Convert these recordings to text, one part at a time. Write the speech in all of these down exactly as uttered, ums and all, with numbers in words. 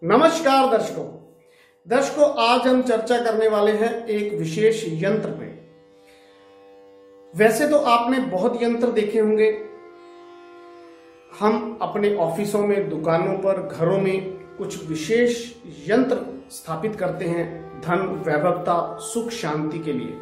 नमस्कार दर्शकों दर्शकों आज हम चर्चा करने वाले हैं एक विशेष यंत्र पे। वैसे तो आपने बहुत यंत्र देखे होंगे। हम अपने ऑफिसों में, दुकानों पर, घरों में कुछ विशेष यंत्र स्थापित करते हैं धन, वैभवता, सुख, शांति के लिए।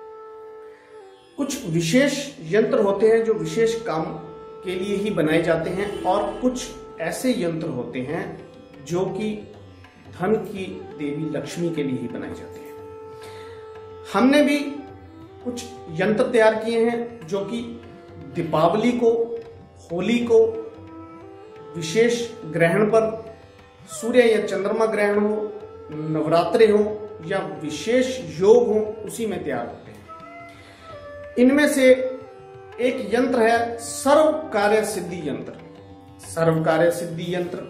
कुछ विशेष यंत्र होते हैं जो विशेष काम के लिए ही बनाए जाते हैं और कुछ ऐसे यंत्र होते हैं जो कि धन की देवी लक्ष्मी के लिए ही बनाए जाते हैं। हमने भी कुछ यंत्र तैयार किए हैं जो कि दीपावली को, होली को, विशेष ग्रहण पर, सूर्य या चंद्रमा ग्रहण हो, नवरात्रे हो या विशेष योग हो, उसी में तैयार होते हैं। इनमें से एक यंत्र है सर्व कार्य सिद्धि यंत्र। सर्व कार्य सिद्धि यंत्र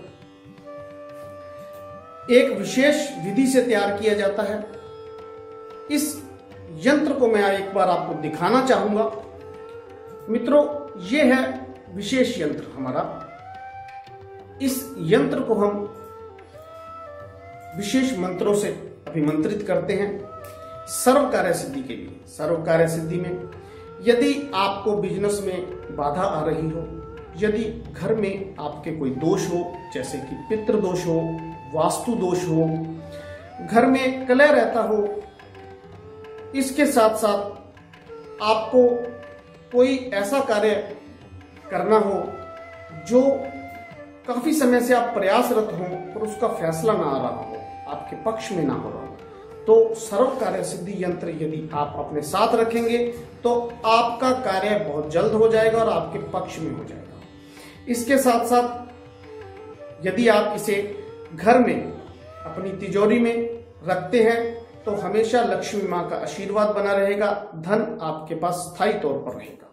एक विशेष विधि से तैयार किया जाता है। इस यंत्र को मैं एक बार आपको दिखाना चाहूंगा। मित्रों, यह है विशेष यंत्र हमारा। इस यंत्र को हम विशेष मंत्रों से अभिमंत्रित करते हैं सर्व कार्य सिद्धि के लिए। सर्व कार्य सिद्धि में यदि आपको बिजनेस में बाधा आ रही हो, यदि घर में आपके कोई दोष हो, जैसे कि पितृ दोष हो, वास्तु दोष हो, घर में कलह रहता हो, इसके साथ साथ आपको कोई ऐसा कार्य करना हो जो काफी समय से आप प्रयासरत हो और उसका फैसला ना आ रहा हो, आपके पक्ष में ना हो रहा हो, तो सर्व कार्य सिद्धि यंत्र यदि आप अपने साथ रखेंगे तो आपका कार्य बहुत जल्द हो जाएगा और आपके पक्ष में हो जाएगा। इसके साथ साथ यदि आप इसे घर में अपनी तिजोरी में रखते हैं तो हमेशा लक्ष्मी मां का आशीर्वाद बना रहेगा, धन आपके पास स्थायी तौर पर रहेगा।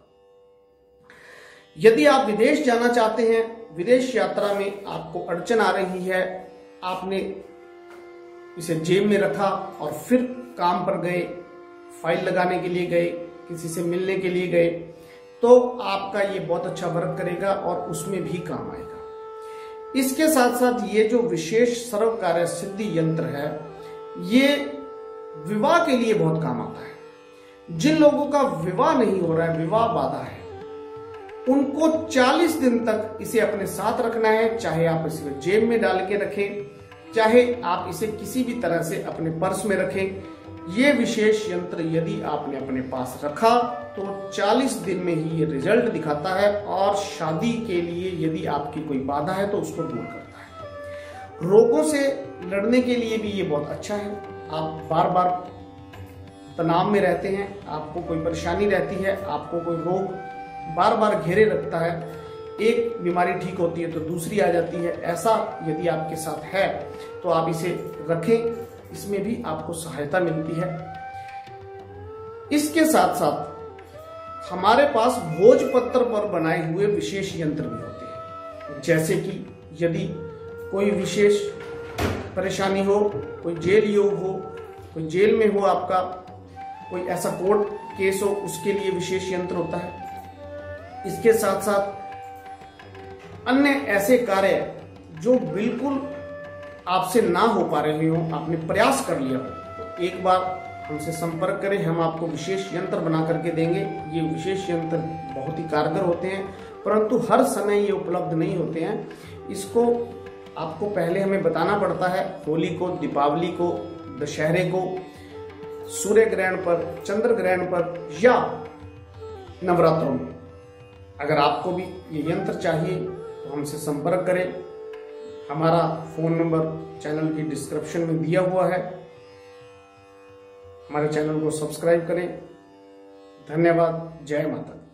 यदि आप विदेश जाना चाहते हैं, विदेश यात्रा में आपको अड़चन आ रही है, आपने इसे जेब में रखा और फिर काम पर गए, फाइल लगाने के लिए गए, किसी से मिलने के लिए गए, तो आपका ये बहुत अच्छा वर्क करेगा और उसमें भी काम आएगा। इसके साथ साथ ये जो विशेष सर्व कार्य सिद्धि यंत्र है, ये विवाह के लिए बहुत काम आता है। जिन लोगों का विवाह नहीं हो रहा है, विवाह बाधा है, उनको चालीस दिन तक इसे अपने साथ रखना है। चाहे आप इसे जेब में डाल के रखें, चाहे आप इसे किसी भी तरह से अपने पर्स में रखें। ये विशेष यंत्र यदि आपने अपने पास रखा तो चालीस दिन में ही ये रिजल्ट दिखाता है और शादी के लिए यदि आपकी कोई बाधा है तो उसको दूर करता है। रोगों से लड़ने के लिए भी ये बहुत अच्छा है। आप बार बार तनाव में रहते हैं, आपको कोई परेशानी रहती है, आपको कोई रोग बार बार घेरे रखता है, एक बीमारी ठीक होती है तो दूसरी आ जाती है, ऐसा यदि आपके साथ है तो आप इसे रखें, इसमें भी आपको सहायता मिलती है। इसके साथ साथ हमारे पास भोजपत्र पर बनाए हुए विशेष यंत्र भी होते हैं। जैसे कि यदि कोई विशेष परेशानी हो, कोई जेल योग हो, कोई जेल में हो, आपका कोई ऐसा कोर्ट केस हो, उसके लिए विशेष यंत्र होता है। इसके साथ साथ अन्य ऐसे कार्य जो बिल्कुल आपसे ना हो पा रहे हो, आपने प्रयास कर लिया हो, तो एक बार हमसे संपर्क करें, हम आपको विशेष यंत्र बना करके देंगे। ये विशेष यंत्र बहुत ही कारगर होते हैं, परंतु हर समय ये उपलब्ध नहीं होते हैं। इसको आपको पहले हमें बताना पड़ता है। होली को, दीपावली को, दशहरे को, सूर्य ग्रहण पर, चंद्र ग्रहण पर या नवरात्रों में। अगर आपको भी ये यंत्र चाहिए तो हमसे संपर्क करें। हमारा फोन नंबर चैनल की डिस्क्रिप्शन में दिया हुआ है। हमारे चैनल को सब्सक्राइब करें। धन्यवाद। जय माता दी।